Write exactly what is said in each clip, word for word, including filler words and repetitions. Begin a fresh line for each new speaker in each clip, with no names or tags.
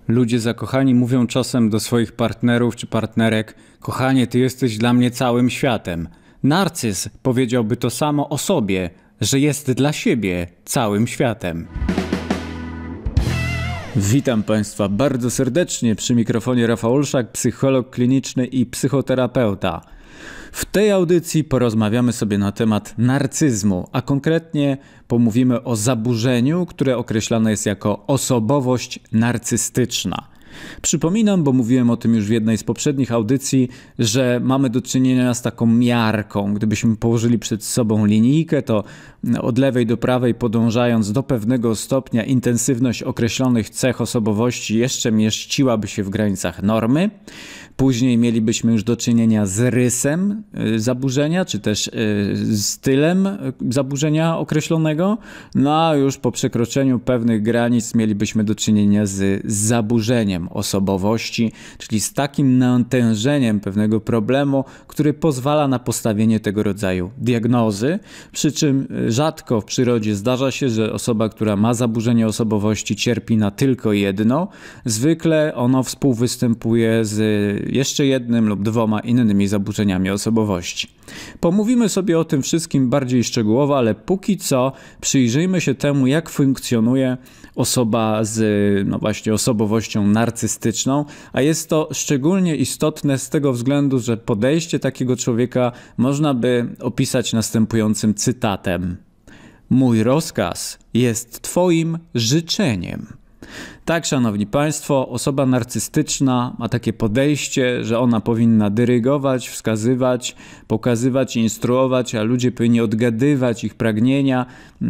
Ludzie zakochani mówią czasem do swoich partnerów czy partnerek: kochanie, ty jesteś dla mnie całym światem. Narcyz powiedziałby to samo o sobie, że jest dla siebie całym światem. Witam Państwa bardzo serdecznie, przy mikrofonie Rafał Olszak, psycholog kliniczny i psychoterapeuta. W tej audycji porozmawiamy sobie na temat narcyzmu, a konkretnie pomówimy o zaburzeniu, które określane jest jako osobowość narcystyczna. Przypominam, bo mówiłem o tym już w jednej z poprzednich audycji, że mamy do czynienia z taką miarką. Gdybyśmy położyli przed sobą linijkę, to od lewej do prawej podążając do pewnego stopnia intensywność określonych cech osobowości jeszcze mieściłaby się w granicach normy. Później mielibyśmy już do czynienia z rysem zaburzenia, czy też stylem zaburzenia określonego. No a już po przekroczeniu pewnych granic mielibyśmy do czynienia z zaburzeniem osobowości, czyli z takim natężeniem pewnego problemu, który pozwala na postawienie tego rodzaju diagnozy. Przy czym rzadko w przyrodzie zdarza się, że osoba, która ma zaburzenie osobowości, cierpi na tylko jedno. Zwykle ono współwystępuje z jeszcze jednym lub dwoma innymi zaburzeniami osobowości. Pomówimy sobie o tym wszystkim bardziej szczegółowo, ale póki co przyjrzyjmy się temu, jak funkcjonuje osoba z no właśnie osobowością narcystyczną, a jest to szczególnie istotne z tego względu, że podejście takiego człowieka można by opisać następującym cytatem: mój rozkaz jest twoim życzeniem. Tak, szanowni państwo, osoba narcystyczna ma takie podejście, że ona powinna dyrygować, wskazywać, pokazywać, instruować, a ludzie powinni odgadywać ich pragnienia,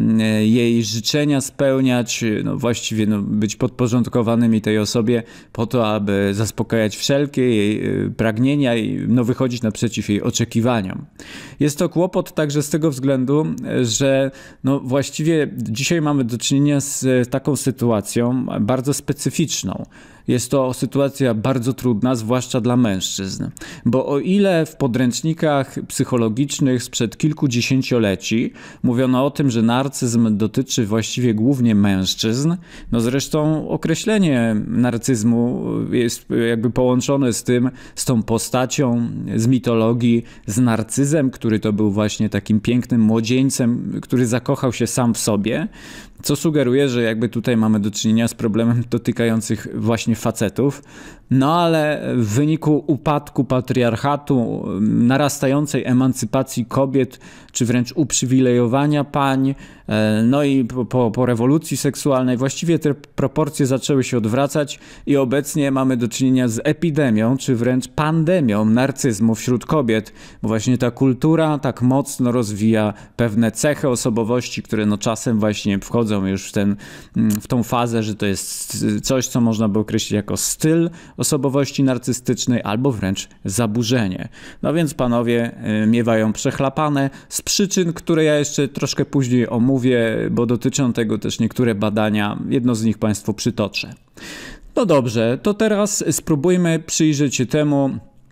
jej życzenia spełniać, no właściwie no, być podporządkowanymi tej osobie po to, aby zaspokajać wszelkie jej pragnienia i no, wychodzić naprzeciw jej oczekiwaniom. Jest to kłopot także z tego względu, że no, właściwie dzisiaj mamy do czynienia z taką sytuacją bardzo specyficzną. Jest to sytuacja bardzo trudna, zwłaszcza dla mężczyzn. Bo o ile w podręcznikach psychologicznych sprzed kilkudziesięcioleci mówiono o tym, że narcyzm dotyczy właściwie głównie mężczyzn, no zresztą określenie narcyzmu jest jakby połączone z tym, z tą postacią z mitologii, z Narcyzem, który to był właśnie takim pięknym młodzieńcem, który zakochał się sam w sobie, co sugeruje, że jakby tutaj mamy do czynienia z problemem dotykających właśnie facetów. No ale w wyniku upadku patriarchatu, narastającej emancypacji kobiet, czy wręcz uprzywilejowania pań, no i po, po rewolucji seksualnej właściwie te proporcje zaczęły się odwracać i obecnie mamy do czynienia z epidemią, czy wręcz pandemią narcyzmu wśród kobiet, bo właśnie ta kultura tak mocno rozwija pewne cechy osobowości, które no czasem właśnie wchodzą już w, ten, w tą fazę, że to jest coś, co można by określić jako styl osobowości narcystycznej albo wręcz zaburzenie. No więc panowie miewają przechlapane z przyczyn, które ja jeszcze troszkę później omówię, bo dotyczą tego też niektóre badania. Jedno z nich Państwu przytoczę. No dobrze, to teraz spróbujmy przyjrzeć się temu,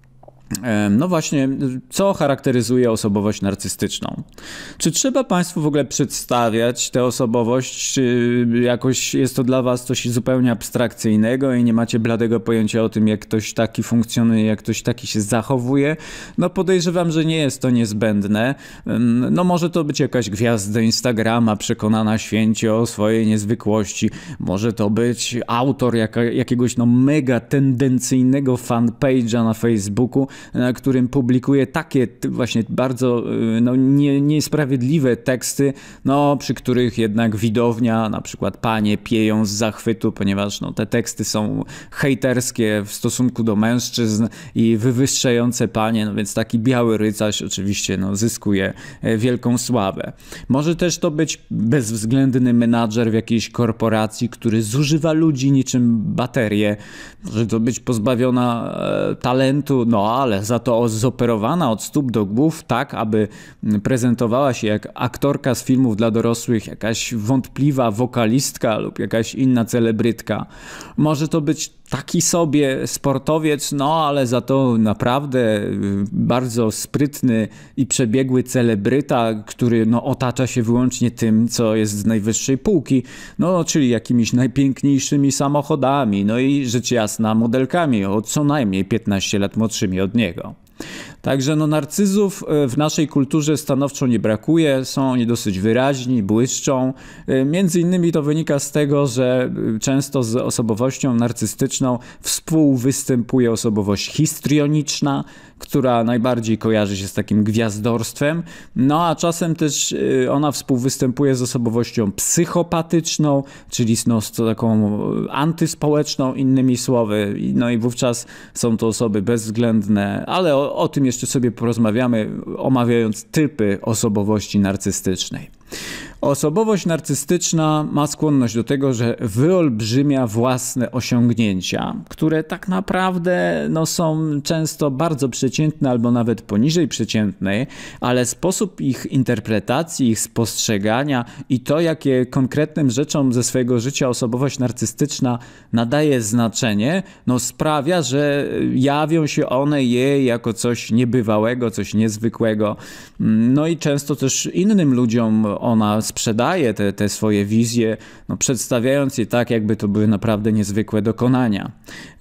no właśnie, co charakteryzuje osobowość narcystyczną. Czy trzeba Państwu w ogóle przedstawiać tę osobowość, czy jakoś jest to dla Was coś zupełnie abstrakcyjnego i nie macie bladego pojęcia o tym, jak ktoś taki funkcjonuje, jak ktoś taki się zachowuje? No podejrzewam, że nie jest to niezbędne. No może to być jakaś gwiazda Instagrama przekonana święcie o swojej niezwykłości. Może to być autor jaka, jakiegoś no mega tendencyjnego fanpage'a na Facebooku, na którym publikuje takie właśnie bardzo no, nie, niesprawiedliwe teksty, no, przy których jednak widownia, na przykład panie, pieją z zachwytu, ponieważ no, te teksty są hejterskie w stosunku do mężczyzn i wywyższające panie, no więc taki biały rycerz oczywiście no, zyskuje wielką sławę. Może też to być bezwzględny menadżer w jakiejś korporacji, który zużywa ludzi niczym baterię. Może to być pozbawiona e, talentu, no ale za to zoperowana od stóp do głów tak, aby prezentowała się jak aktorka z filmów dla dorosłych, jakaś wątpliwa wokalistka lub jakaś inna celebrytka. Może to być taki sobie sportowiec, no ale za to naprawdę bardzo sprytny i przebiegły celebryta, który no, otacza się wyłącznie tym, co jest z najwyższej półki, no czyli jakimiś najpiękniejszymi samochodami, no i rzecz jasna modelkami o co najmniej piętnaście lat młodszymi od niego. Także no narcyzów w naszej kulturze stanowczo nie brakuje, są oni dosyć wyraźni, błyszczą. Między innymi to wynika z tego, że często z osobowością narcystyczną współwystępuje osobowość histrioniczna, która najbardziej kojarzy się z takim gwiazdorstwem, no a czasem też ona współwystępuje z osobowością psychopatyczną, czyli no, z taką antyspołeczną, innymi słowy, no i wówczas są to osoby bezwzględne, ale o, o tym jeszcze sobie porozmawiamy, omawiając typy osobowości narcystycznej. Osobowość narcystyczna ma skłonność do tego, że wyolbrzymia własne osiągnięcia, które tak naprawdę no, są często bardzo przeciętne albo nawet poniżej przeciętnej, ale sposób ich interpretacji, ich spostrzegania i to, jakie konkretnym rzeczom ze swojego życia osobowość narcystyczna nadaje znaczenie, no, sprawia, że jawią się one jej jako coś niebywałego, coś niezwykłego. No i często też innym ludziom ona sprzedaje te, te swoje wizje, no, przedstawiając je tak, jakby to były naprawdę niezwykłe dokonania.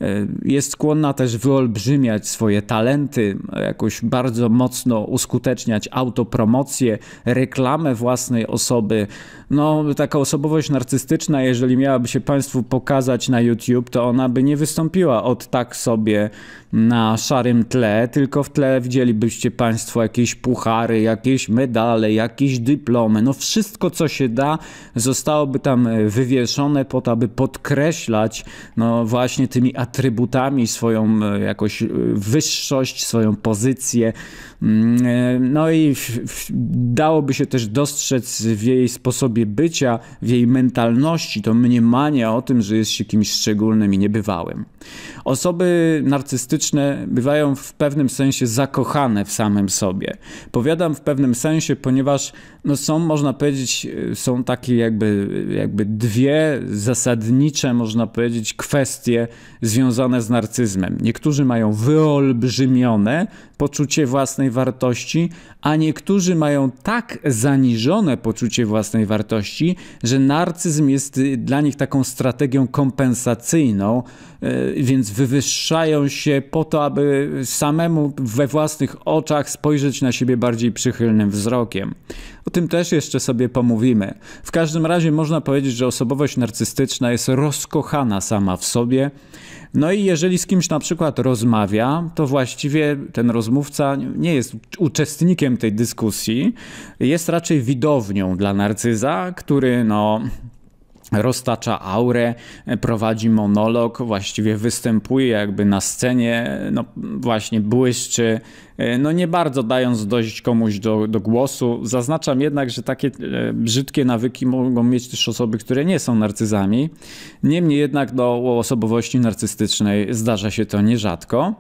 Jest skłonna też wyolbrzymiać swoje talenty, jakoś bardzo mocno uskuteczniać autopromocję, reklamę własnej osoby. No, taka osobowość narcystyczna, jeżeli miałaby się Państwu pokazać na YouTube, to ona by nie wystąpiła od tak sobie na szarym tle, tylko w tle widzielibyście Państwo jakieś puchary, jakieś medale, jakieś dyplomy, no wszystko co się da zostałoby tam wywieszone po to, aby podkreślać no właśnie tymi atrybutami swoją jakoś wyższość, swoją pozycję. No i dałoby się też dostrzec w jej sposobie bycia, w jej mentalności to mniemanie o tym, że jest się kimś szczególnym i niebywałym. Osoby narcystyczne bywają w pewnym sensie zakochane w samym sobie. Powiadam w pewnym sensie, ponieważ no są, można powiedzieć, są takie jakby, jakby dwie zasadnicze, można powiedzieć, kwestie związane z narcyzmem. Niektórzy mają wyolbrzymione poczucie własnej wartości, a niektórzy mają tak zaniżone poczucie własnej wartości, że narcyzm jest dla nich taką strategią kompensacyjną, więc wywyższają się po to, aby samemu we własnych oczach spojrzeć na siebie bardziej przychylnym wzrokiem. O tym też jeszcze sobie pomówimy. W każdym razie można powiedzieć, że osobowość narcystyczna jest rozkochana sama w sobie. No i jeżeli z kimś na przykład rozmawia, to właściwie ten rozmówca nie jest uczestnikiem tej dyskusji, jest raczej widownią dla narcyza, który no roztacza aurę, prowadzi monolog, właściwie występuje jakby na scenie, no właśnie błyszczy, no nie bardzo dając dojść komuś do, do głosu. Zaznaczam jednak, że takie brzydkie nawyki mogą mieć też osoby, które nie są narcyzami. Niemniej jednak do osobowości narcystycznej zdarza się to nierzadko.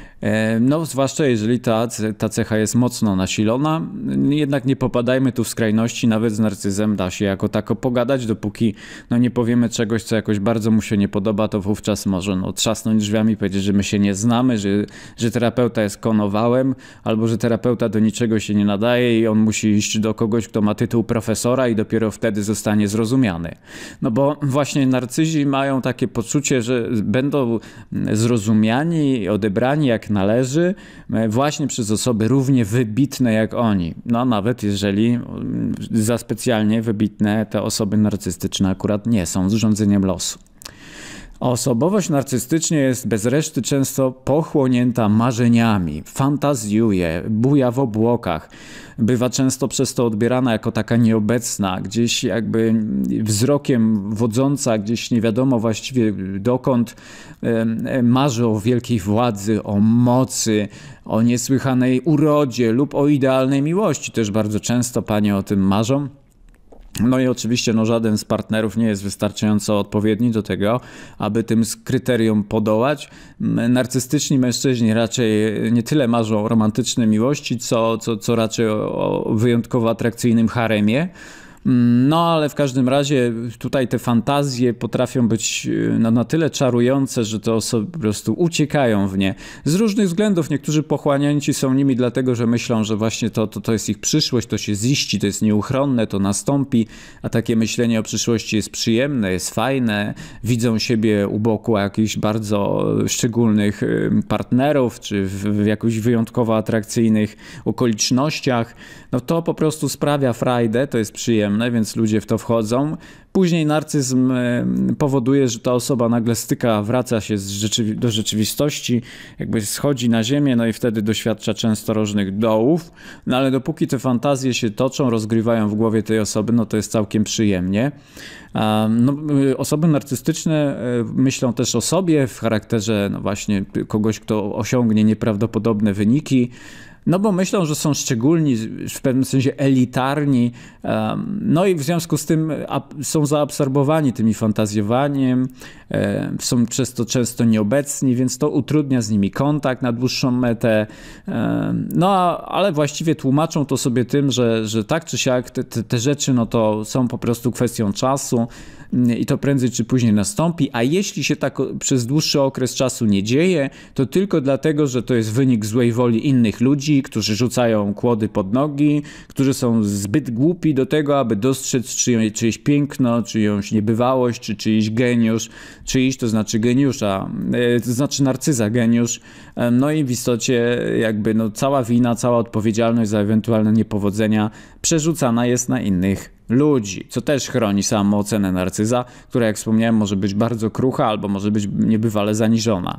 No, zwłaszcza jeżeli ta, ta cecha jest mocno nasilona, jednak nie popadajmy tu w skrajności, nawet z narcyzem da się jako tako pogadać, dopóki no, nie powiemy czegoś, co jakoś bardzo mu się nie podoba, to wówczas może no, trzasnąć drzwiami i powiedzieć, że my się nie znamy, że, że terapeuta jest konowałem, albo że terapeuta do niczego się nie nadaje i on musi iść do kogoś, kto ma tytuł profesora i dopiero wtedy zostanie zrozumiany. No bo właśnie narcyzi mają takie poczucie, że będą zrozumiani i odebrani jak należy właśnie przez osoby równie wybitne jak oni. No nawet jeżeli za specjalnie wybitne te osoby narcystyczne akurat nie są zrządzeniem losu. Osobowość narcystycznie jest bez reszty często pochłonięta marzeniami, fantazjuje, buja w obłokach. Bywa często przez to odbierana jako taka nieobecna, gdzieś jakby wzrokiem wodząca, gdzieś nie wiadomo właściwie dokąd, marzy o wielkiej władzy, o mocy, o niesłychanej urodzie lub o idealnej miłości. Też bardzo często panie o tym marzą. No i oczywiście no, żaden z partnerów nie jest wystarczająco odpowiedni do tego, aby tym kryterium podołać. Narcystyczni mężczyźni raczej nie tyle marzą o romantycznej miłości, co, co, co raczej o, o wyjątkowo atrakcyjnym haremie. No ale w każdym razie tutaj te fantazje potrafią być no, na tyle czarujące, że te osoby po prostu uciekają w nie. Z różnych względów. Niektórzy pochłanięci są nimi dlatego, że myślą, że właśnie to, to, to jest ich przyszłość, to się ziści, to jest nieuchronne, to nastąpi, a takie myślenie o przyszłości jest przyjemne, jest fajne. Widzą siebie u boku jakichś bardzo szczególnych partnerów, czy w, w jakichś wyjątkowo atrakcyjnych okolicznościach. No to po prostu sprawia frajdę, to jest przyjemne, więc ludzie w to wchodzą. Później narcyzm powoduje, że ta osoba nagle styka, wraca się z rzeczywi- do rzeczywistości, jakby schodzi na ziemię, no i wtedy doświadcza często różnych dołów. No ale dopóki te fantazje się toczą, rozgrywają w głowie tej osoby, no to jest całkiem przyjemnie. No, osoby narcystyczne myślą też o sobie w charakterze no właśnie kogoś, kto osiągnie nieprawdopodobne wyniki. No bo myślą, że są szczególni, w pewnym sensie elitarni, no i w związku z tym są zaabsorbowani tymi fantazjowaniem, są przez to często nieobecni, więc to utrudnia z nimi kontakt na dłuższą metę. No ale właściwie tłumaczą to sobie tym, że, że tak czy siak te, te, te rzeczy no to są po prostu kwestią czasu i to prędzej czy później nastąpi, a jeśli się tak przez dłuższy okres czasu nie dzieje, to tylko dlatego, że to jest wynik złej woli innych ludzi, którzy rzucają kłody pod nogi, którzy są zbyt głupi do tego, aby dostrzec czyjeś, czyjeś piękno, czyjąś niebywałość, czy czyjś geniusz, czyjś to znaczy geniusza, to znaczy narcyza, geniusz. No i w istocie jakby no cała wina, cała odpowiedzialność za ewentualne niepowodzenia przerzucana jest na innych ludzi, co też chroni samoocenę narcyza, która jak wspomniałem może być bardzo krucha albo może być niebywale zaniżona.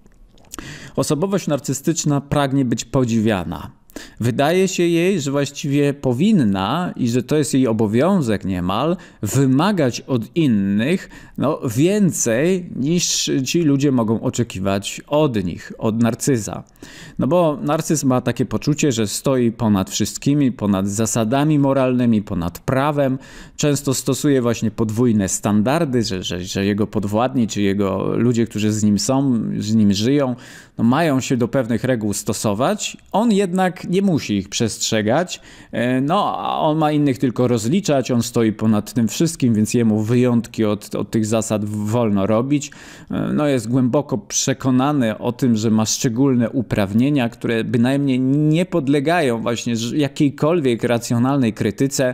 Osobowość narcystyczna pragnie być podziwiana. Wydaje się jej, że właściwie powinna i że to jest jej obowiązek niemal wymagać od innych no, więcej niż ci ludzie mogą oczekiwać od nich, od narcyza. No bo narcyz ma takie poczucie, że stoi ponad wszystkimi, ponad zasadami moralnymi, ponad prawem. Często stosuje właśnie podwójne standardy, że, że, że jego podwładni czy jego ludzie, którzy z nim są, z nim żyją, no, mają się do pewnych reguł stosować. On jednak nie musi ich przestrzegać, no a on ma innych tylko rozliczać, on stoi ponad tym wszystkim, więc jemu wyjątki od, od tych zasad wolno robić. No jest głęboko przekonany o tym, że ma szczególne uprawnienia, które bynajmniej nie podlegają właśnie jakiejkolwiek racjonalnej krytyce.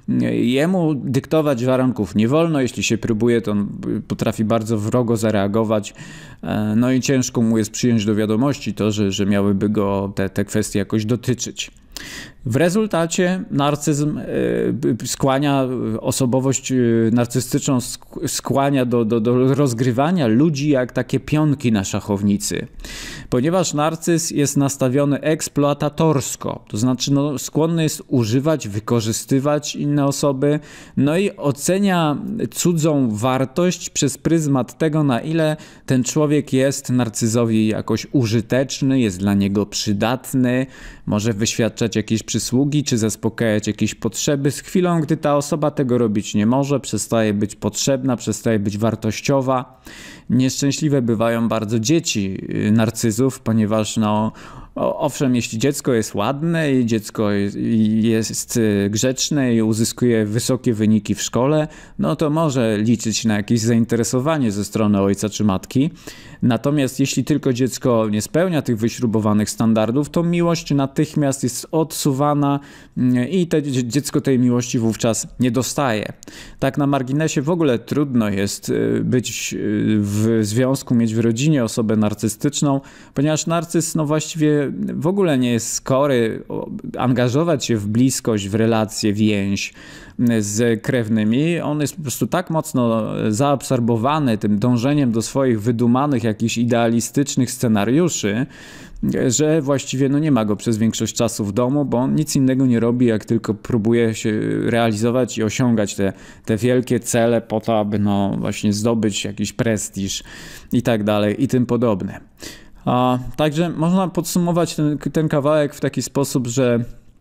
Jemu dyktować warunków nie wolno, jeśli się próbuje, to on potrafi bardzo wrogo zareagować, no i ciężko mu jest przyjąć do wiadomości to, że, że miałyby go te, te kwestie jakoś dotyczyć. W rezultacie narcyzm skłania, osobowość narcystyczną skłania do, do, do rozgrywania ludzi jak takie pionki na szachownicy. Ponieważ narcyz jest nastawiony eksploatatorsko, to znaczy no, skłonny jest używać, wykorzystywać inne osoby, no i ocenia cudzą wartość przez pryzmat tego, na ile ten człowiek jest narcyzowi jakoś użyteczny, jest dla niego przydatny, może wyświadczać jakieś przysługi, czy zaspokajać jakieś potrzeby. Z chwilą, gdy ta osoba tego robić nie może, przestaje być potrzebna, przestaje być wartościowa. Nieszczęśliwe bywają bardzo dzieci narcyzów, ponieważ no, owszem, jeśli dziecko jest ładne i dziecko jest grzeczne i uzyskuje wysokie wyniki w szkole, no to może liczyć na jakieś zainteresowanie ze strony ojca czy matki. Natomiast jeśli tylko dziecko nie spełnia tych wyśrubowanych standardów, to miłość natychmiast jest odsuwana i te, dziecko tej miłości wówczas nie dostaje. Tak na marginesie w ogóle trudno jest być w związku, mieć w rodzinie osobę narcystyczną, ponieważ narcyz no właściwie w ogóle nie jest skory angażować się w bliskość, w relacje, więź z krewnymi. On jest po prostu tak mocno zaabsorbowany tym dążeniem do swoich wydumanych, jakichś idealistycznych scenariuszy, że właściwie no nie ma go przez większość czasu w domu, bo on nic innego nie robi, jak tylko próbuje się realizować i osiągać te, te wielkie cele po to, aby no właśnie zdobyć jakiś prestiż i tak dalej i tym podobne. A, także można podsumować ten, ten kawałek w taki sposób, że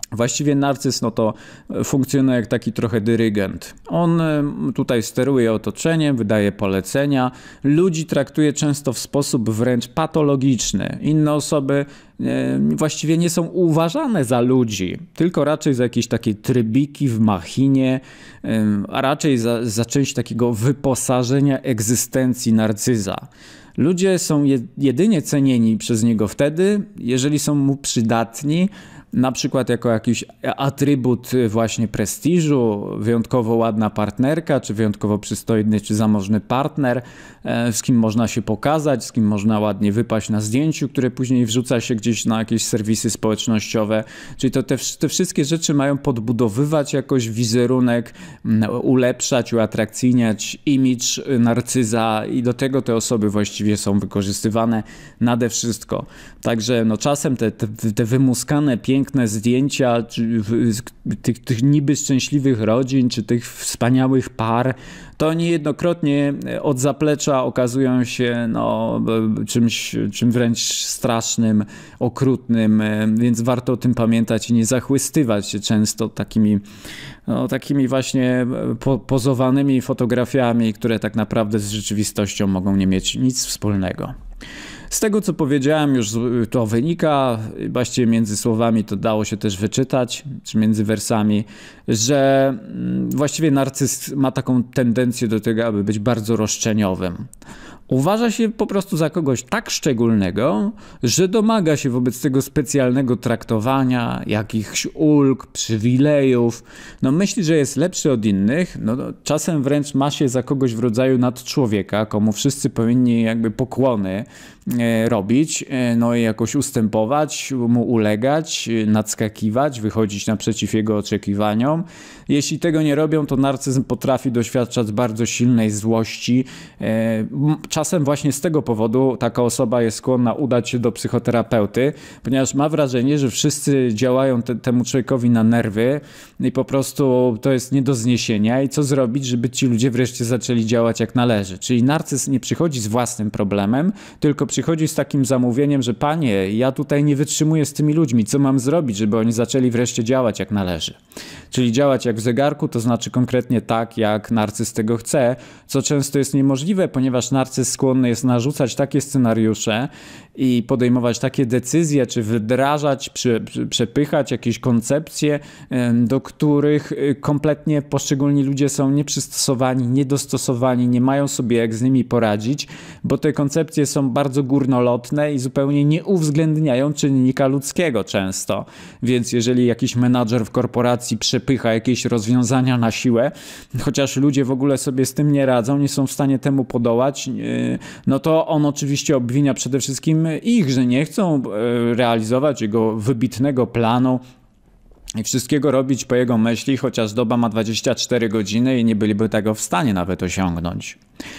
Właściwie narcyz no to funkcjonuje jak taki trochę dyrygent. On tutaj steruje otoczeniem, wydaje polecenia. Ludzi traktuje często w sposób wręcz patologiczny. Inne osoby właściwie nie są uważane za ludzi, tylko raczej za jakieś takie trybiki w machinie, a raczej za, za część takiego wyposażenia egzystencji narcyza. Ludzie są jedynie cenieni przez niego wtedy, jeżeli są mu przydatni, na przykład jako jakiś atrybut właśnie prestiżu, wyjątkowo ładna partnerka, czy wyjątkowo przystojny, czy zamożny partner, z kim można się pokazać, z kim można ładnie wypaść na zdjęciu, które później wrzuca się gdzieś na jakieś serwisy społecznościowe. Czyli to te, te wszystkie rzeczy mają podbudowywać jakoś wizerunek, ulepszać, uatrakcyjniać imidż narcyza i do tego te osoby właściwie są wykorzystywane nade wszystko. Także no czasem te, te, te wymuskane, piękne zdjęcia czy, tych, tych niby szczęśliwych rodzin, czy tych wspaniałych par, to niejednokrotnie od zaplecza okazują się no, czymś, czym wręcz strasznym, okrutnym, więc warto o tym pamiętać i nie zachwystywać się często takimi, no, takimi właśnie po, pozowanymi fotografiami, które tak naprawdę z rzeczywistością mogą nie mieć nic wspólnego. Z tego, co powiedziałem, już to wynika, właściwie między słowami to dało się też wyczytać, czy między wersami, że właściwie narcyz ma taką tendencję do tego, aby być bardzo roszczeniowym. Uważa się po prostu za kogoś tak szczególnego, że domaga się wobec tego specjalnego traktowania, jakichś ulg, przywilejów. No myśli, że jest lepszy od innych, no czasem wręcz ma się za kogoś w rodzaju nadczłowieka, komu wszyscy powinni jakby pokłony e, robić, e, no i jakoś ustępować, mu ulegać, nadskakiwać, wychodzić naprzeciw jego oczekiwaniom. Jeśli tego nie robią, to narcyzm potrafi doświadczać bardzo silnej złości. E, Czasem właśnie z tego powodu taka osoba jest skłonna udać się do psychoterapeuty, ponieważ ma wrażenie, że wszyscy działają te, temu człowiekowi na nerwy i po prostu to jest nie do zniesienia i co zrobić, żeby ci ludzie wreszcie zaczęli działać jak należy. Czyli narcyz nie przychodzi z własnym problemem, tylko przychodzi z takim zamówieniem, że panie, ja tutaj nie wytrzymuję z tymi ludźmi, co mam zrobić, żeby oni zaczęli wreszcie działać jak należy. Czyli działać jak w zegarku, to znaczy konkretnie tak, jak narcyz tego chce, co często jest niemożliwe, ponieważ narcyz skłonny jest narzucać takie scenariusze i podejmować takie decyzje, czy wdrażać, prze, przepychać jakieś koncepcje, do których kompletnie poszczególni ludzie są nieprzystosowani, niedostosowani, nie mają sobie jak z nimi poradzić, bo te koncepcje są bardzo górnolotne i zupełnie nie uwzględniają czynnika ludzkiego często. Więc jeżeli jakiś menadżer w korporacji przepycha jakieś rozwiązania na siłę, chociaż ludzie w ogóle sobie z tym nie radzą, nie są w stanie temu podołać, no to on oczywiście obwinia przede wszystkim ich, że nie chcą realizować jego wybitnego planu i wszystkiego robić po jego myśli, chociaż doba ma dwadzieścia cztery godziny i nie byliby tego w stanie nawet osiągnąć.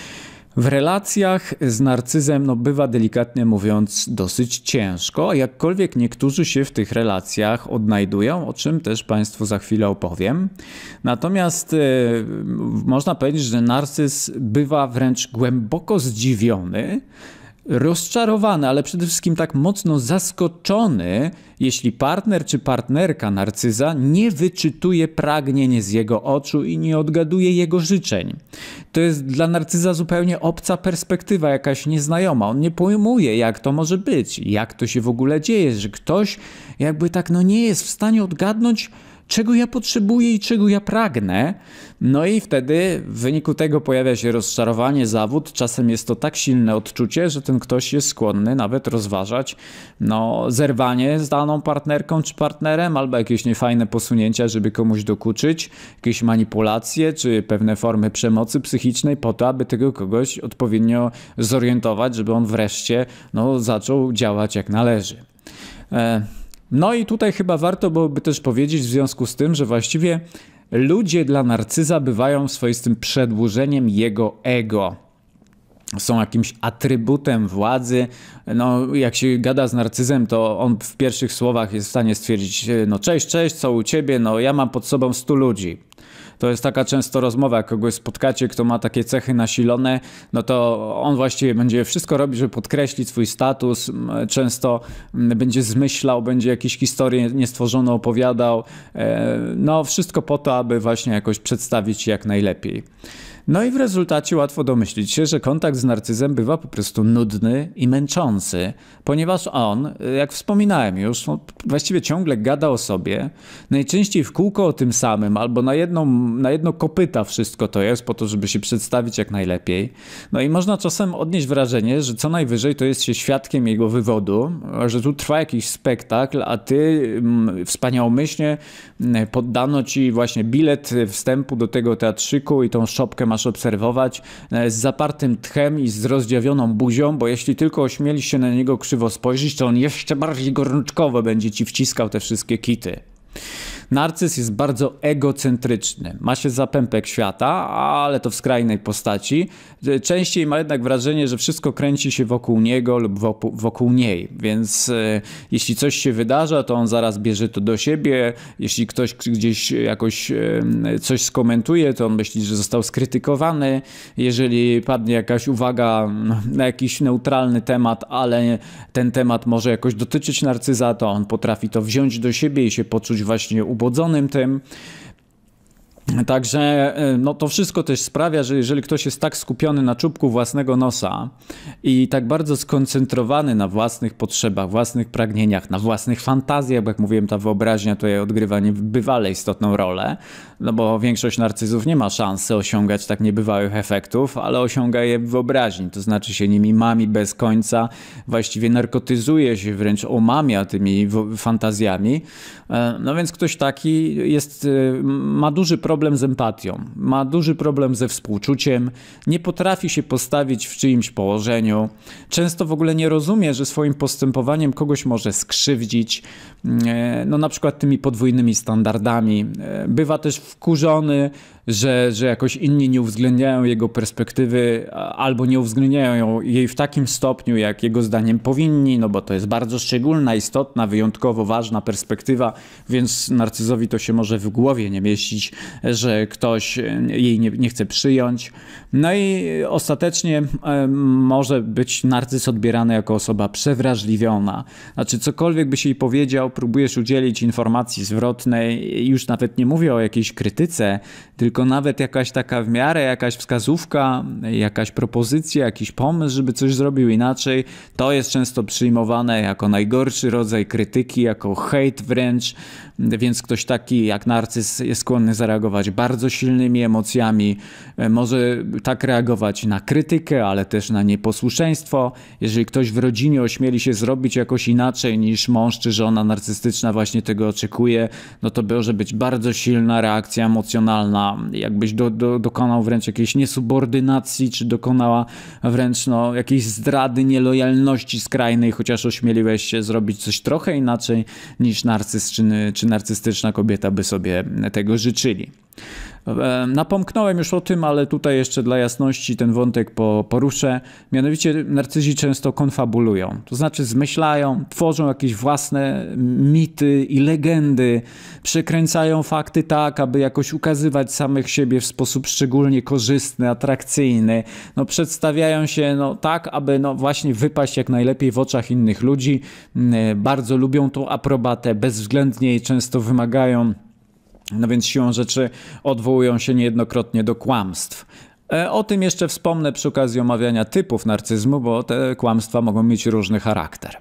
W relacjach z narcyzem no, bywa delikatnie mówiąc dosyć ciężko, jakkolwiek niektórzy się w tych relacjach odnajdują, o czym też Państwu za chwilę opowiem. Natomiast e, można powiedzieć, że narcyz bywa wręcz głęboko zdziwiony, rozczarowany, ale przede wszystkim tak mocno zaskoczony, jeśli partner czy partnerka narcyza nie wyczytuje pragnień z jego oczu i nie odgaduje jego życzeń. To jest dla narcyza zupełnie obca perspektywa, jakaś nieznajoma. On nie pojmuje, jak to może być, jak to się w ogóle dzieje, że ktoś jakby tak no nie jest w stanie odgadnąć, czego ja potrzebuję i czego ja pragnę. No i wtedy w wyniku tego pojawia się rozczarowanie, zawód. Czasem jest to tak silne odczucie, że ten ktoś jest skłonny nawet rozważać no, zerwanie z daną partnerką czy partnerem albo jakieś niefajne posunięcia, żeby komuś dokuczyć, jakieś manipulacje czy pewne formy przemocy psychicznej po to, aby tego kogoś odpowiednio zorientować, żeby on wreszcie no, zaczął działać jak należy. E No i tutaj chyba warto byłoby też powiedzieć w związku z tym, że właściwie ludzie dla narcyza bywają swoistym przedłużeniem jego ego. Są jakimś atrybutem władzy. No, jak się gada z narcyzem, to on w pierwszych słowach jest w stanie stwierdzić, no cześć, cześć, co u ciebie? No ja mam pod sobą stu ludzi. To jest taka często rozmowa, jak kogoś spotkacie, kto ma takie cechy nasilone, no to on właściwie będzie wszystko robić, żeby podkreślić swój status, często będzie zmyślał, będzie jakieś historie niestworzone opowiadał, no wszystko po to, aby właśnie jakoś przedstawić się jak najlepiej. No i w rezultacie łatwo domyślić się, że kontakt z narcyzem bywa po prostu nudny i męczący, ponieważ on, jak wspominałem już, no, właściwie ciągle gada o sobie, najczęściej w kółko o tym samym, albo na, jedną, na jedno kopyta wszystko to jest, po to, żeby się przedstawić jak najlepiej. No i można czasem odnieść wrażenie, że co najwyżej to jest się świadkiem jego wywodu, że tu trwa jakiś spektakl, a ty mm, wspaniałomyślnie poddano ci właśnie bilet wstępu do tego teatrzyku i tą szopkę masz obserwować z zapartym tchem i z rozdziawioną buzią, bo jeśli tylko ośmielisz się na niego krzywo spojrzeć, to on jeszcze bardziej gorączkowo będzie ci wciskał te wszystkie kity. Narcyz jest bardzo egocentryczny. Ma się za pępek świata, ale to w skrajnej postaci. Częściej ma jednak wrażenie, że wszystko kręci się wokół niego lub wokół, wokół niej. Więc e, jeśli coś się wydarza, to on zaraz bierze to do siebie. Jeśli ktoś gdzieś jakoś e, coś skomentuje, to on myśli, że został skrytykowany. Jeżeli padnie jakaś uwaga na jakiś neutralny temat, ale ten temat może jakoś dotyczyć narcyza, to on potrafi to wziąć do siebie i się poczuć właśnie ubodzonym tym. Także no, to wszystko też sprawia, że jeżeli ktoś jest tak skupiony na czubku własnego nosa i tak bardzo skoncentrowany na własnych potrzebach, własnych pragnieniach, na własnych fantazjach, bo jak mówiłem, ta wyobraźnia tutaj odgrywa niebywale istotną rolę, no bo większość narcyzów nie ma szansy osiągać tak niebywałych efektów, ale osiąga je w wyobraźni, to znaczy się nimi mami bez końca, właściwie narkotyzuje się, wręcz omamia tymi fantazjami. No więc ktoś taki jest, ma duży problem problem z empatią, ma duży problem ze współczuciem, nie potrafi się postawić w czyimś położeniu, często w ogóle nie rozumie, że swoim postępowaniem kogoś może skrzywdzić, no na przykład tymi podwójnymi standardami. Bywa też wkurzony, że, że jakoś inni nie uwzględniają jego perspektywy albo nie uwzględniają jej w takim stopniu, jak jego zdaniem powinni, no bo to jest bardzo szczególna, istotna, wyjątkowo ważna perspektywa, więc narcyzowi to się może w głowie nie mieścić, że ktoś jej nie, nie chce przyjąć. No i ostatecznie e, może być narcyz odbierany jako osoba przewrażliwiona. Znaczy cokolwiek byś jej powiedział, próbujesz udzielić informacji zwrotnej i już nawet nie mówię o jakiejś krytyce, tylko nawet jakaś taka w miarę, jakaś wskazówka, jakaś propozycja, jakiś pomysł, żeby coś zrobił inaczej, to jest często przyjmowane jako najgorszy rodzaj krytyki, jako hejt wręcz, więc ktoś taki jak narcyz jest skłonny zareagować bardzo silnymi emocjami, może tak reagować na krytykę, ale też na nieposłuszeństwo. Jeżeli ktoś w rodzinie ośmieli się zrobić jakoś inaczej niż mąż czy żona narcystyczna właśnie tego oczekuje, no to może być bardzo silna reakcja emocjonalna, jakbyś do, do, dokonał wręcz jakiejś niesubordynacji, czy dokonała wręcz no, jakiejś zdrady, nielojalności skrajnej, chociaż ośmieliłeś się zrobić coś trochę inaczej niż narcyz czy, czy narcystyczna kobieta by sobie tego życzyli. Napomknąłem już o tym, ale tutaj jeszcze dla jasności ten wątek poruszę. Mianowicie narcyzi często konfabulują, to znaczy zmyślają, tworzą jakieś własne mity i legendy, przekręcają fakty tak, aby jakoś ukazywać samych siebie w sposób szczególnie korzystny, atrakcyjny. No, przedstawiają się no, tak, aby no, właśnie wypaść jak najlepiej w oczach innych ludzi. Bardzo lubią tą aprobatę, bezwzględnie jej często wymagają. No więc siłą rzeczy odwołują się niejednokrotnie do kłamstw. O tym jeszcze wspomnę przy okazji omawiania typów narcyzmu, bo te kłamstwa mogą mieć różny charakter.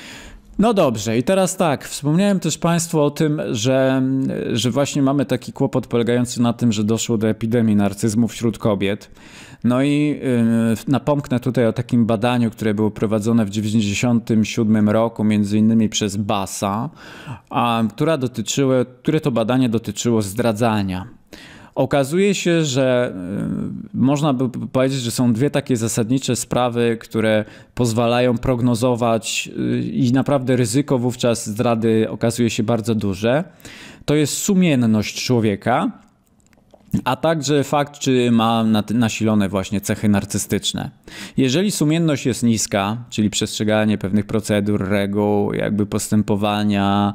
No dobrze, i teraz tak, wspomniałem też Państwu o tym, że, że właśnie mamy taki kłopot polegający na tym, że doszło do epidemii narcyzmu wśród kobiet. No i yy, napomknę tutaj o takim badaniu, które było prowadzone w dziewięćdziesiątym siódmym roku, między innymi przez Bassa, a, która dotyczyło, które to badanie dotyczyło zdradzania. Okazuje się, że y, można by powiedzieć, że są dwie takie zasadnicze sprawy, które pozwalają prognozować y, i naprawdę ryzyko wówczas zdrady okazuje się bardzo duże. To jest sumienność człowieka a także fakt, czy ma nasilone właśnie cechy narcystyczne. Jeżeli sumienność jest niska, czyli przestrzeganie pewnych procedur, reguł, jakby postępowania,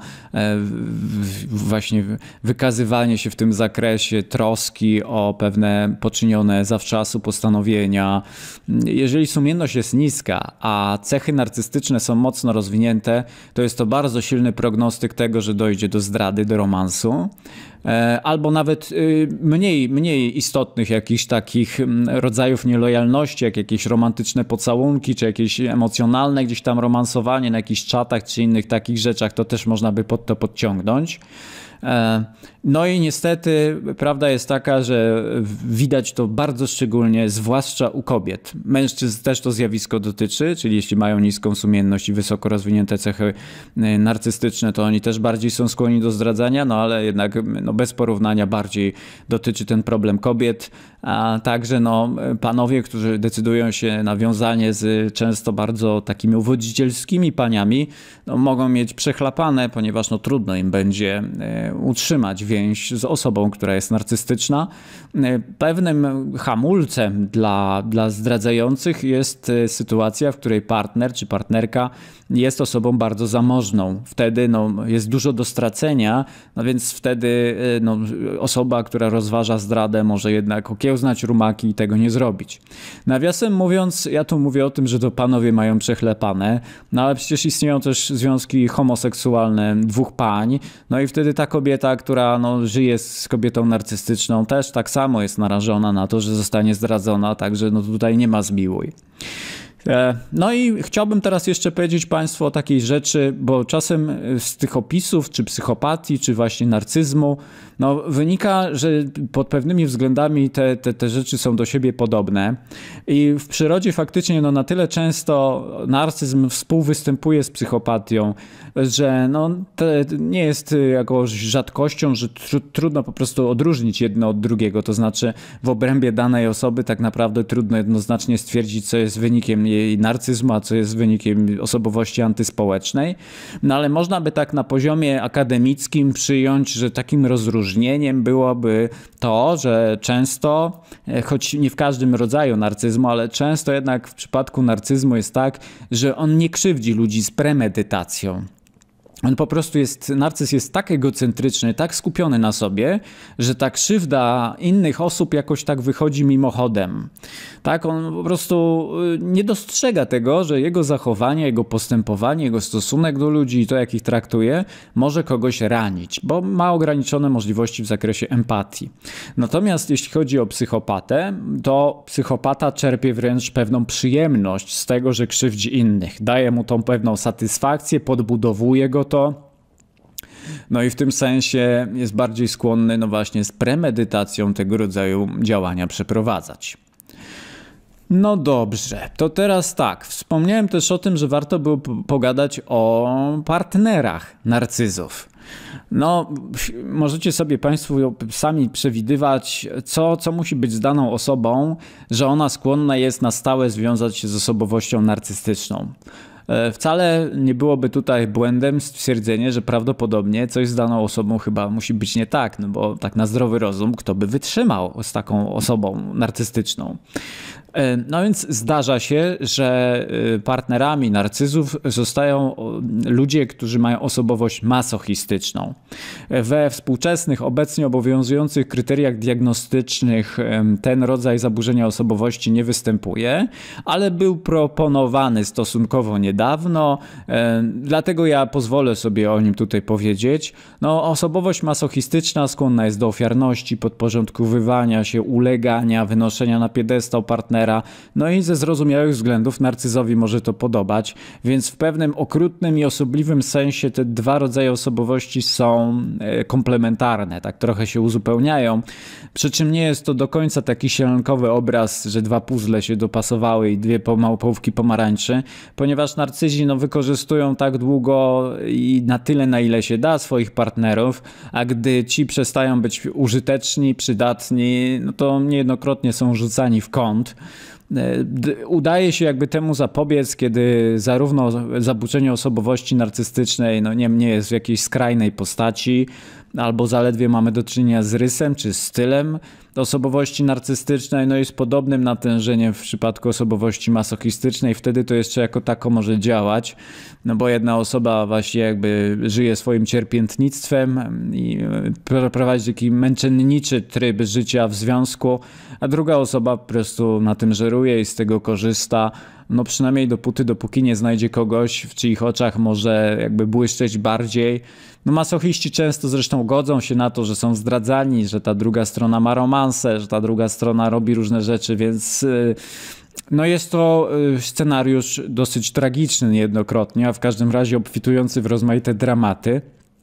właśnie wykazywanie się w tym zakresie, troski o pewne poczynione zawczasu postanowienia. Jeżeli sumienność jest niska, a cechy narcystyczne są mocno rozwinięte, to jest to bardzo silny prognostyk tego, że dojdzie do zdrady, do romansu. Albo nawet mniej, mniej istotnych jakichś takich rodzajów nielojalności, jak jakieś romantyczne pocałunki, czy jakieś emocjonalne gdzieś tam romansowanie na jakichś czatach, czy innych takich rzeczach, to też można by pod to podciągnąć. No i niestety prawda jest taka, że widać to bardzo szczególnie, zwłaszcza u kobiet. Mężczyzn też to zjawisko dotyczy, czyli jeśli mają niską sumienność i wysoko rozwinięte cechy narcystyczne, to oni też bardziej są skłonni do zdradzania, no ale jednak no bez porównania bardziej dotyczy ten problem kobiet, a także no panowie, którzy decydują się na wiązanie z często bardzo takimi uwodzicielskimi paniami, no mogą mieć przechlapane, ponieważ no trudno im będzie utrzymać więź z osobą, która jest narcystyczna. Pewnym hamulcem dla, dla zdradzających jest sytuacja, w której partner czy partnerka jest osobą bardzo zamożną. Wtedy no, jest dużo do stracenia, no więc wtedy no, osoba, która rozważa zdradę, może jednak okiełznać rumaki i tego nie zrobić. Nawiasem mówiąc, ja tu mówię o tym, że to panowie mają przechlepane, no ale przecież istnieją też związki homoseksualne dwóch pań, no i wtedy ta kobieta, która no, żyje z kobietą narcystyczną, też tak samo jest narażona na to, że zostanie zdradzona, także no, tutaj nie ma zmiłuj. No i chciałbym teraz jeszcze powiedzieć Państwu o takiej rzeczy, bo czasem z tych opisów, czy psychopatii, czy właśnie narcyzmu, no wynika, że pod pewnymi względami te, te, te rzeczy są do siebie podobne i w przyrodzie faktycznie no na tyle często narcyzm współwystępuje z psychopatią, że no to nie jest jakąś rzadkością, że tr trudno po prostu odróżnić jedno od drugiego, to znaczy w obrębie danej osoby tak naprawdę trudno jednoznacznie stwierdzić, co jest wynikiem jej narcyzmu, a co jest wynikiem osobowości antyspołecznej, no ale można by tak na poziomie akademickim przyjąć, że takim rozróżnieniem byłoby to, że często, choć nie w każdym rodzaju narcyzmu, ale często jednak w przypadku narcyzmu jest tak, że on nie krzywdzi ludzi z premedytacją. On po prostu jest, narcyz jest tak egocentryczny, tak skupiony na sobie, że ta krzywda innych osób jakoś tak wychodzi mimochodem. Tak, on po prostu nie dostrzega tego, że jego zachowanie, jego postępowanie, jego stosunek do ludzi i to, jak ich traktuje, może kogoś ranić, bo ma ograniczone możliwości w zakresie empatii. Natomiast jeśli chodzi o psychopatę, to psychopata czerpie wręcz pewną przyjemność z tego, że krzywdzi innych. Daje mu tą pewną satysfakcję, podbudowuje go to. No i w tym sensie jest bardziej skłonny no właśnie z premedytacją tego rodzaju działania przeprowadzać. No dobrze, to teraz tak, wspomniałem też o tym, że warto było pogadać o partnerach narcyzów. No, możecie sobie Państwo sami przewidywać, co, co musi być z daną osobą, że ona skłonna jest na stałe związać się z osobowością narcystyczną. Wcale nie byłoby tutaj błędem stwierdzenie, że prawdopodobnie coś z daną osobą chyba musi być nie tak, no bo tak na zdrowy rozum, kto by wytrzymał z taką osobą narcystyczną. No więc zdarza się, że partnerami narcyzów zostają ludzie, którzy mają osobowość masochistyczną. We współczesnych, obecnie obowiązujących kryteriach diagnostycznych ten rodzaj zaburzenia osobowości nie występuje, ale był proponowany stosunkowo niedawno, dlatego ja pozwolę sobie o nim tutaj powiedzieć. No, osobowość masochistyczna skłonna jest do ofiarności, podporządkowywania się, ulegania, wynoszenia na piedestał partnera. No i ze zrozumiałych względów narcyzowi może to podobać, więc w pewnym okrutnym i osobliwym sensie te dwa rodzaje osobowości są komplementarne, tak trochę się uzupełniają, przy czym nie jest to do końca taki sielankowy obraz, że dwa puzzle się dopasowały i dwie małpówki pomarańczy, ponieważ narcyzi no, wykorzystują tak długo i na tyle, na ile się da swoich partnerów, a gdy ci przestają być użyteczni, przydatni, no to niejednokrotnie są rzucani w kąt. Udaje się jakby temu zapobiec, kiedy zarówno zaburzenie osobowości narcystycznej no nie, nie jest w jakiejś skrajnej postaci, albo zaledwie mamy do czynienia z rysem czy stylem osobowości narcystycznej, no i z podobnym natężeniem w przypadku osobowości masochistycznej. Wtedy to jeszcze jako tako może działać, no bo jedna osoba właśnie jakby żyje swoim cierpiętnictwem i prowadzi taki męczenniczy tryb życia w związku, a druga osoba po prostu na tym żeruje i z tego korzysta. No przynajmniej dopóty, dopóki nie znajdzie kogoś, w czyich oczach może jakby błyszczeć bardziej. No masochiści często zresztą godzą się na to, że są zdradzani, że ta druga strona ma romanse, że ta druga strona robi różne rzeczy, więc no jest to scenariusz dosyć tragiczny niejednokrotnie, a w każdym razie obfitujący w rozmaite dramaty.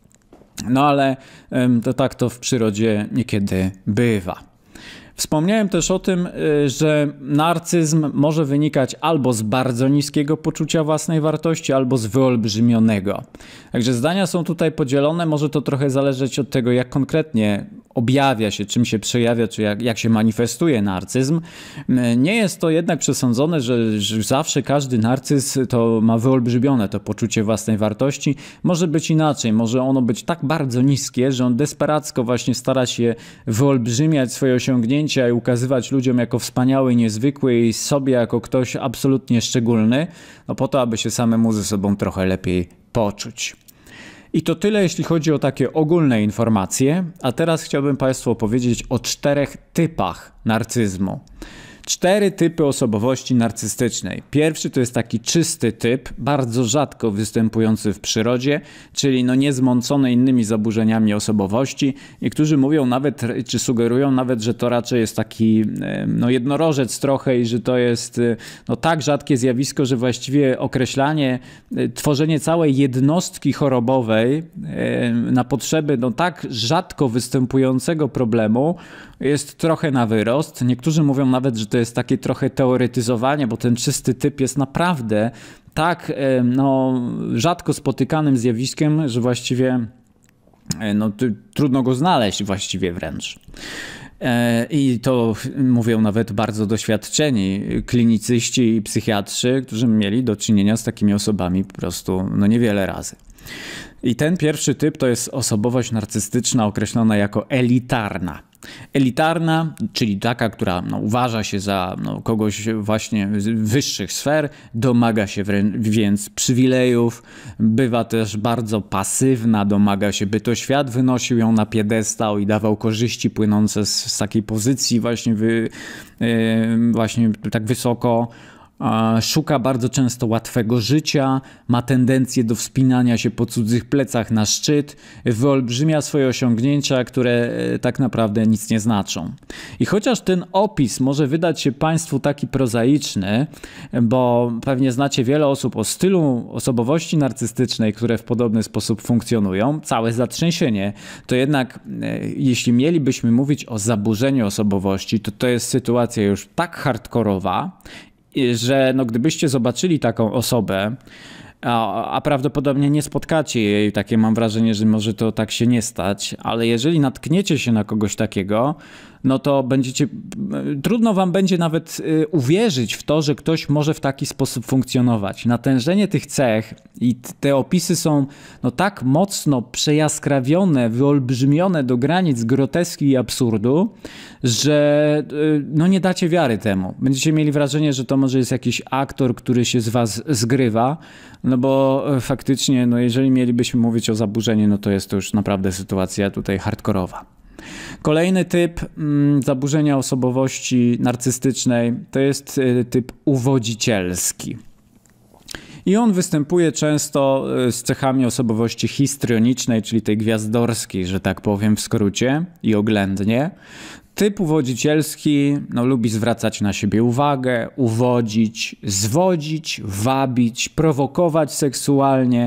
No ale to tak to w przyrodzie niekiedy bywa. Wspomniałem też o tym, że narcyzm może wynikać albo z bardzo niskiego poczucia własnej wartości, albo z wyolbrzymionego. Także zdania są tutaj podzielone, może to trochę zależeć od tego, jak konkretnie objawia się, czym się przejawia, czy jak, jak się manifestuje narcyzm. Nie jest to jednak przesądzone, że, że zawsze każdy narcyz to ma wyolbrzymione to poczucie własnej wartości. Może być inaczej, może ono być tak bardzo niskie, że on desperacko właśnie stara się wyolbrzymiać swoje osiągnięcia i ukazywać ludziom jako wspaniały, niezwykły i sobie jako ktoś absolutnie szczególny, no po to, aby się samemu ze sobą trochę lepiej poczuć. I to tyle, jeśli chodzi o takie ogólne informacje, a teraz chciałbym Państwu opowiedzieć o czterech typach narcyzmu. Cztery typy osobowości narcystycznej. Pierwszy to jest taki czysty typ, bardzo rzadko występujący w przyrodzie, czyli no niezmącony innymi zaburzeniami osobowości. Niektórzy mówią nawet, czy sugerują nawet, że to raczej jest taki no jednorożec trochę i że to jest no tak rzadkie zjawisko, że właściwie określanie, tworzenie całej jednostki chorobowej na potrzeby no tak rzadko występującego problemu jest trochę na wyrost. Niektórzy mówią nawet, że to jest takie trochę teoretyzowanie, bo ten czysty typ jest naprawdę tak no, rzadko spotykanym zjawiskiem, że właściwie no, trudno go znaleźć właściwie wręcz. I to mówią nawet bardzo doświadczeni klinicyści i psychiatrzy, którzy mieli do czynienia z takimi osobami po prostu no, niewiele razy. I ten pierwszy typ to jest osobowość narcystyczna określona jako elitarna. Elitarna, czyli taka, która no, uważa się za no, kogoś właśnie z wyższych sfer, domaga się więc przywilejów, bywa też bardzo pasywna, domaga się, by to świat wynosił ją na piedestał i dawał korzyści płynące z, z takiej pozycji właśnie, wy, yy, właśnie tak wysoko. Szuka bardzo często łatwego życia, ma tendencję do wspinania się po cudzych plecach na szczyt, wyolbrzymia swoje osiągnięcia, które tak naprawdę nic nie znaczą. I chociaż ten opis może wydać się Państwu taki prozaiczny, bo pewnie znacie wiele osób o stylu osobowości narcystycznej, które w podobny sposób funkcjonują, całe zatrzęsienie, to jednak jeśli mielibyśmy mówić o zaburzeniu osobowości, to to jest sytuacja już tak hardkorowa, że no, gdybyście zobaczyli taką osobę, a, a prawdopodobnie nie spotkacie jej, takie mam wrażenie, że może to tak się nie stać, ale jeżeli natkniecie się na kogoś takiego, no to będziecie, trudno wam będzie nawet y, uwierzyć w to, że ktoś może w taki sposób funkcjonować. Natężenie tych cech i te opisy są no tak mocno przejaskrawione, wyolbrzymione do granic groteski i absurdu, że y, no nie dacie wiary temu. Będziecie mieli wrażenie, że to może jest jakiś aktor, który się z was zgrywa, no bo y, faktycznie, no jeżeli mielibyśmy mówić o zaburzeniu, no to jest to już naprawdę sytuacja tutaj hardkorowa. Kolejny typ mm, zaburzenia osobowości narcystycznej to jest y, typ uwodzicielski. I on występuje często z cechami osobowości histrionicznej, czyli tej gwiazdorskiej, że tak powiem w skrócie i oględnie. Typ uwodzicielski no, lubi zwracać na siebie uwagę, uwodzić, zwodzić, wabić, prowokować seksualnie,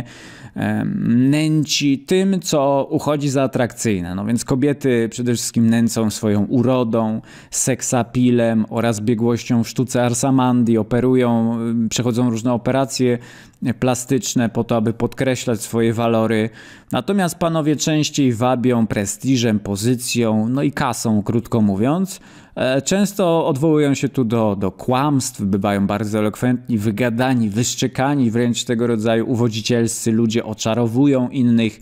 nęci tym, co uchodzi za atrakcyjne. No więc kobiety przede wszystkim nęcą swoją urodą, seksapilem oraz biegłością w sztuce Arsamandi, operują, przechodzą różne operacje plastyczne po to, aby podkreślać swoje walory. Natomiast panowie częściej wabią prestiżem, pozycją, no i kasą, krótko mówiąc. Często odwołują się tu do, do kłamstw, bywają bardzo elokwentni, wygadani, wyszczekani, wręcz tego rodzaju uwodzicielscy ludzie oczarowują innych.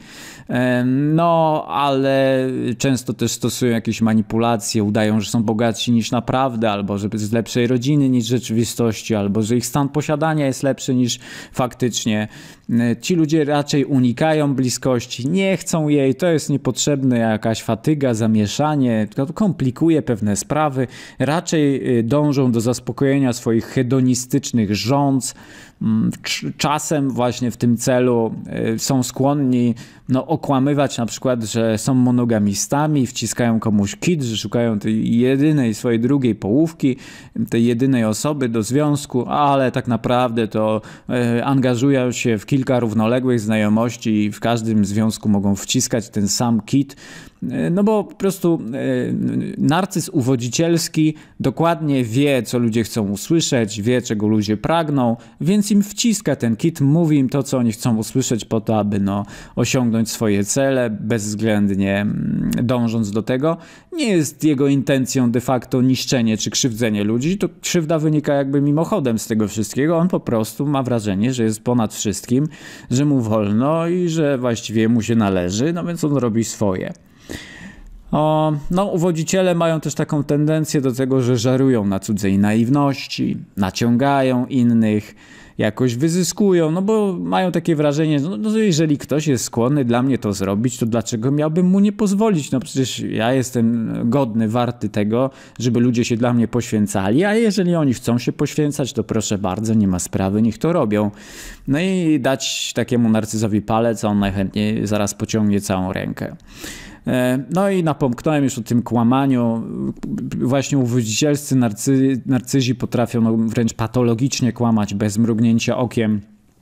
No, ale często też stosują jakieś manipulacje, udają, że są bogatsi niż naprawdę, albo że z lepszej rodziny niż w rzeczywistości, albo że ich stan posiadania jest lepszy niż faktycznie. Ci ludzie raczej unikają bliskości, nie chcą jej, to jest niepotrzebne, jakaś fatyga, zamieszanie, to komplikuje pewne sprawy, raczej dążą do zaspokojenia swoich hedonistycznych żądz. Czasem właśnie w tym celu są skłonni no, okłamywać na przykład, że są monogamistami, wciskają komuś kit, że szukają tej jedynej swojej drugiej połówki, tej jedynej osoby do związku, ale tak naprawdę to angażują się w kilka równoległych znajomości i w każdym związku mogą wciskać ten sam kit. No bo po prostu narcyz uwodzicielski dokładnie wie, co ludzie chcą usłyszeć, wie, czego ludzie pragną, więc im wciska ten kit, mówi im to, co oni chcą usłyszeć po to, aby no, osiągnąć swoje cele, bezwzględnie dążąc do tego. Nie jest jego intencją de facto niszczenie czy krzywdzenie ludzi, to krzywda wynika jakby mimochodem z tego wszystkiego. On po prostu ma wrażenie, że jest ponad wszystkim, że mu wolno i że właściwie mu się należy, no więc on robi swoje. O, no, uwodziciele mają też taką tendencję do tego, że żarują na cudzej naiwności, naciągają innych, jakoś wyzyskują, no bo mają takie wrażenie, no, no jeżeli ktoś jest skłonny dla mnie to zrobić, to dlaczego miałbym mu nie pozwolić? No przecież ja jestem godny, warty tego, żeby ludzie się dla mnie poświęcali, a jeżeli oni chcą się poświęcać, to proszę bardzo, nie ma sprawy, niech to robią. No i dać takiemu narcyzowi palec, a on najchętniej zaraz pociągnie całą rękę. No i napomknąłem już o tym kłamaniu. Właśnie uwodzicielscy narcy, narcyzi potrafią no, wręcz patologicznie kłamać bez mrugnięcia okiem.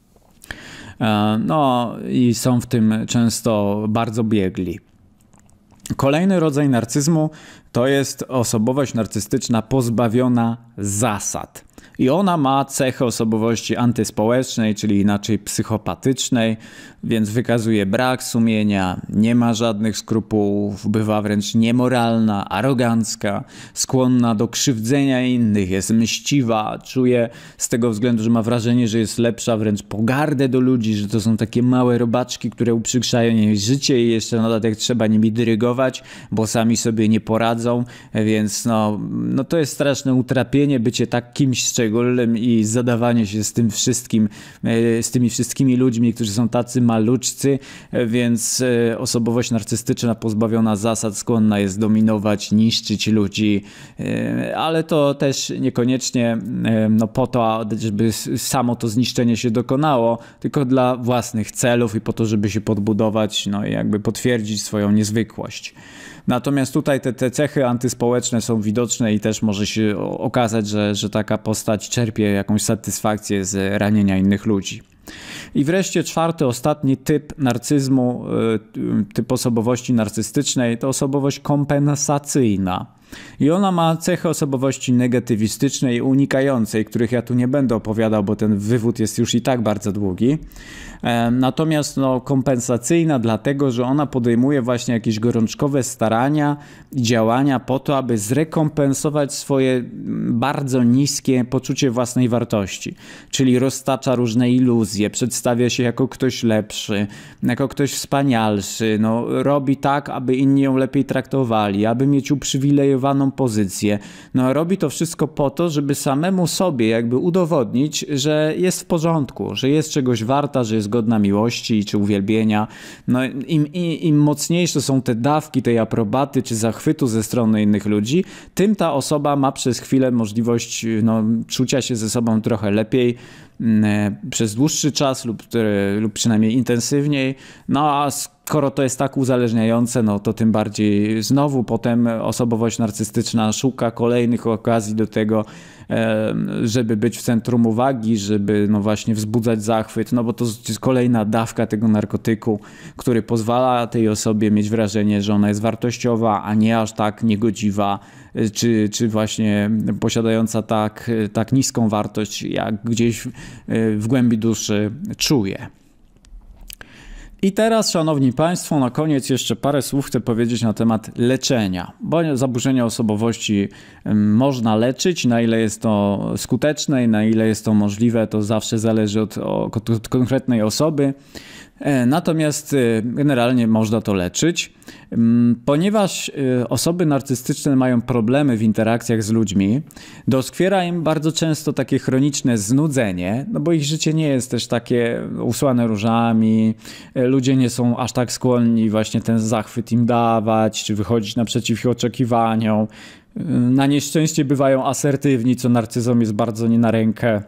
No i są w tym często bardzo biegli. Kolejny rodzaj narcyzmu to jest osobowość narcystyczna pozbawiona zasad. I ona ma cechę osobowości antyspołecznej, czyli inaczej psychopatycznej, więc wykazuje brak sumienia, nie ma żadnych skrupułów, bywa wręcz niemoralna, arogancka, skłonna do krzywdzenia innych, jest mściwa, czuje z tego względu, że ma wrażenie, że jest lepsza, wręcz pogardę do ludzi, że to są takie małe robaczki, które uprzykrzają jej życie i jeszcze na dodatek trzeba nimi dyrygować, bo sami sobie nie poradzą, więc no, no to jest straszne utrapienie bycie tak kimś szczególnym i zadawanie się z tym wszystkim, z tymi wszystkimi ludźmi, którzy są tacy maluczcy, więc osobowość narcystyczna pozbawiona zasad skłonna jest dominować, niszczyć ludzi, ale to też niekoniecznie no, po to, żeby samo to zniszczenie się dokonało, tylko dla własnych celów i po to, żeby się podbudować, no i jakby potwierdzić swoją niezwykłość. Natomiast tutaj te, te cechy antyspołeczne są widoczne i też może się okazać, że, że taka postać czerpie jakąś satysfakcję z ranienia innych ludzi. I wreszcie czwarty, ostatni typ narcyzmu, typ osobowości narcystycznej to osobowość kompensacyjna. I ona ma cechy osobowości negatywistycznej i unikającej, których ja tu nie będę opowiadał, bo ten wywód jest już i tak bardzo długi. Natomiast no, kompensacyjna dlatego, że ona podejmuje właśnie jakieś gorączkowe starania i działania po to, aby zrekompensować swoje bardzo niskie poczucie własnej wartości. Czyli roztacza różne iluzje, przedstawia się jako ktoś lepszy, jako ktoś wspanialszy, no, robi tak, aby inni ją lepiej traktowali, aby mieć uprzywilejowaną pozycję. No, robi to wszystko po to, żeby samemu sobie jakby udowodnić, że jest w porządku, że jest czegoś warta, że jest godna miłości czy uwielbienia. No, im, im, im mocniejsze są te dawki tej aprobaty czy zachwytu ze strony innych ludzi, tym ta osoba ma przez chwilę możliwość no, czucia się ze sobą trochę lepiej przez dłuższy czas lub, lub przynajmniej intensywniej. No a skoro to jest tak uzależniające, no to tym bardziej znowu potem osobowość narcystyczna szuka kolejnych okazji do tego, żeby być w centrum uwagi, żeby no właśnie wzbudzać zachwyt, no bo to jest kolejna dawka tego narkotyku, który pozwala tej osobie mieć wrażenie, że ona jest wartościowa, a nie aż tak niegodziwa, czy, czy właśnie posiadająca tak, tak niską wartość, jak gdzieś w głębi duszy czuje. I teraz, szanowni państwo, na koniec jeszcze parę słów chcę powiedzieć na temat leczenia, bo zaburzenia osobowości można leczyć, na ile jest to skuteczne i na ile jest to możliwe, to zawsze zależy od, od konkretnej osoby. Natomiast generalnie można to leczyć, ponieważ osoby narcystyczne mają problemy w interakcjach z ludźmi, doskwiera im bardzo często takie chroniczne znudzenie, no bo ich życie nie jest też takie usłane różami, ludzie nie są aż tak skłonni właśnie ten zachwyt im dawać, czy wychodzić naprzeciw ich oczekiwaniom. Na nieszczęście bywają asertywni, co narcyzom jest bardzo nie na rękę.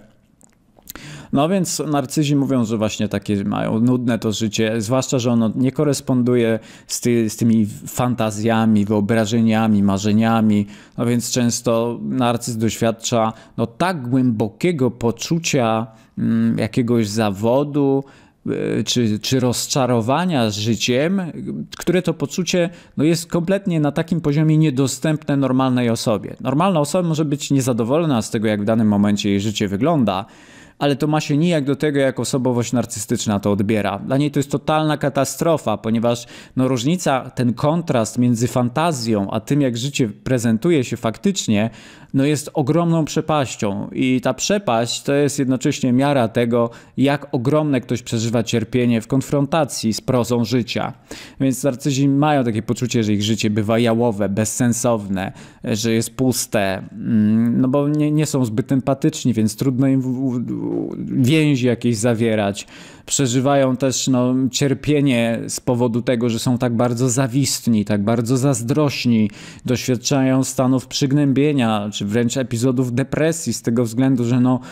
No więc narcyzi mówią, że właśnie takie mają nudne to życie, zwłaszcza, że ono nie koresponduje z, ty, z tymi fantazjami, wyobrażeniami, marzeniami. No więc często narcyz doświadcza no, tak głębokiego poczucia mm, jakiegoś zawodu, Czy, czy rozczarowania życiem, które to poczucie no jest kompletnie na takim poziomie niedostępne normalnej osobie. Normalna osoba może być niezadowolona z tego, jak w danym momencie jej życie wygląda, ale to ma się nijak do tego, jak osobowość narcystyczna to odbiera. Dla niej to jest totalna katastrofa, ponieważ no, różnica, ten kontrast między fantazją, a tym, jak życie prezentuje się faktycznie, no, jest ogromną przepaścią. I ta przepaść to jest jednocześnie miara tego, jak ogromne ktoś przeżywa cierpienie w konfrontacji z prozą życia. Więc narcyzi mają takie poczucie, że ich życie bywa jałowe, bezsensowne, że jest puste, no bo nie, nie są zbyt empatyczni, więc trudno im więzi jakieś zawierać. Przeżywają też no, cierpienie z powodu tego, że są tak bardzo zawistni, tak bardzo zazdrośni, doświadczają stanów przygnębienia, czy wręcz epizodów depresji z tego względu, że no,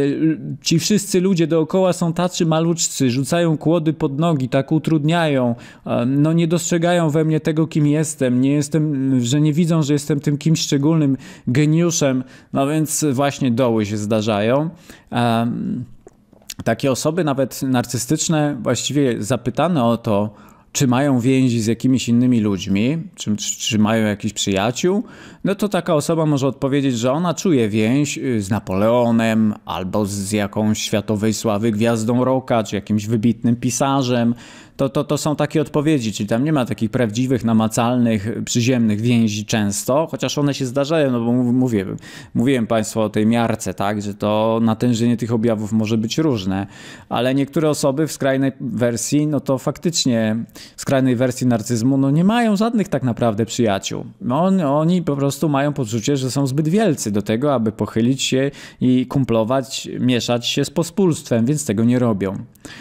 ci wszyscy ludzie dookoła są tacy maluczcy, rzucają kłody pod nogi, tak utrudniają, no, nie dostrzegają we mnie tego, kim jestem, nie jestem, że nie widzą, że jestem tym kimś szczególnym, geniuszem, no więc właśnie doły się zdarzają. Um, Takie osoby, nawet narcystyczne, właściwie zapytane o to, czy mają więzi z jakimiś innymi ludźmi, czy, czy, czy mają jakichś przyjaciół, no to taka osoba może odpowiedzieć, że ona czuje więź z Napoleonem albo z jakąś światowej sławy gwiazdą rocka, czy jakimś wybitnym pisarzem. To, to, to są takie odpowiedzi, czyli tam nie ma takich prawdziwych, namacalnych, przyziemnych więzi często, chociaż one się zdarzają, no bo mówię, mówiłem Państwu o tej miarce, tak, że to natężenie tych objawów może być różne, ale niektóre osoby w skrajnej wersji, no to faktycznie w skrajnej wersji narcyzmu, no nie mają żadnych tak naprawdę przyjaciół. No, oni po prostu mają poczucie, że są zbyt wielcy do tego, aby pochylić się i kumplować, mieszać się z pospólstwem, więc tego nie robią.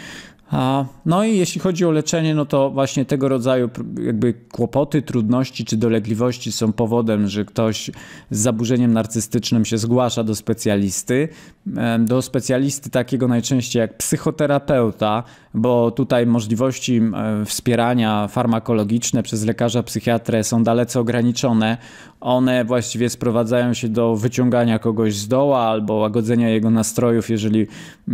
No i jeśli chodzi o leczenie, no to właśnie tego rodzaju jakby kłopoty, trudności czy dolegliwości są powodem, że ktoś z zaburzeniem narcystycznym się zgłasza do specjalisty. Do specjalisty takiego najczęściej jak psychoterapeuta, bo tutaj możliwości wspierania farmakologiczne przez lekarza psychiatrę są dalece ograniczone. One właściwie sprowadzają się do wyciągania kogoś z doła albo łagodzenia jego nastrojów, jeżeli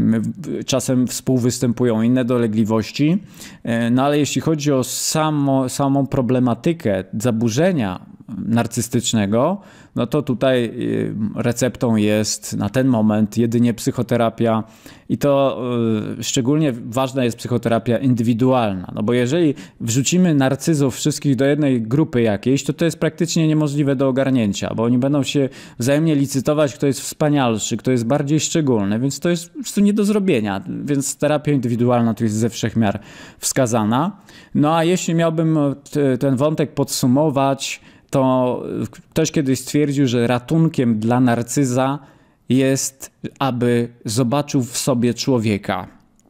czasem współwystępują inne dolegliwości. No ale jeśli chodzi o samo, samą problematykę zaburzenia narcystycznego, no to tutaj receptą jest na ten moment jedynie psychoterapia i to y, szczególnie ważna jest psychoterapia indywidualna, no bo jeżeli wrzucimy narcyzów wszystkich do jednej grupy jakiejś, to to jest praktycznie niemożliwe do ogarnięcia, bo oni będą się wzajemnie licytować, kto jest wspanialszy, kto jest bardziej szczególny, więc to jest po prostu nie do zrobienia, więc terapia indywidualna tu jest ze wszech miar wskazana. No a jeśli miałbym t- ten wątek podsumować, to ktoś kiedyś stwierdził, że ratunkiem dla narcyza jest, aby zobaczył w sobie człowieka.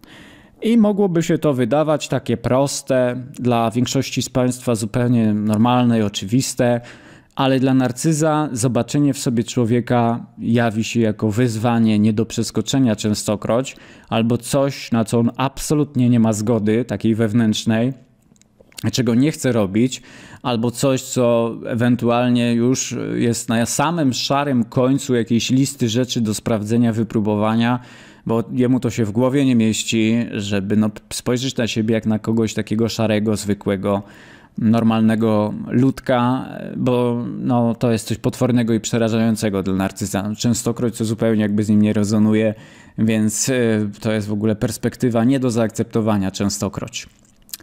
I mogłoby się to wydawać takie proste, dla większości z Państwa zupełnie normalne i oczywiste, ale dla narcyza zobaczenie w sobie człowieka jawi się jako wyzwanie nie do przeskoczenia częstokroć, albo coś, na co on absolutnie nie ma zgody, takiej wewnętrznej, czego nie chce robić, albo coś, co ewentualnie już jest na samym szarym końcu jakiejś listy rzeczy do sprawdzenia, wypróbowania, bo jemu to się w głowie nie mieści, żeby no, spojrzeć na siebie jak na kogoś takiego szarego, zwykłego, normalnego ludka, bo no, to jest coś potwornego i przerażającego dla narcyza. Częstokroć to zupełnie jakby z nim nie rezonuje, więc to jest w ogóle perspektywa nie do zaakceptowania częstokroć.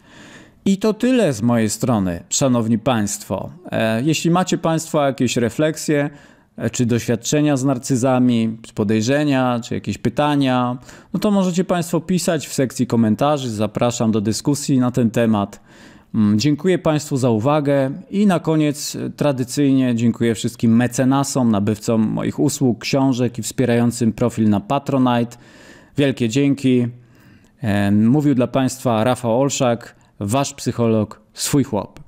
I to tyle z mojej strony, szanowni państwo. Jeśli macie państwo jakieś refleksje, czy doświadczenia z narcyzami, podejrzenia, czy jakieś pytania, no to możecie państwo pisać w sekcji komentarzy. Zapraszam do dyskusji na ten temat. Dziękuję państwu za uwagę i na koniec tradycyjnie dziękuję wszystkim mecenasom, nabywcom moich usług, książek i wspierającym profil na Patronite. Wielkie dzięki. Mówił dla państwa Rafał Olszak, wasz psycholog, swój chłop.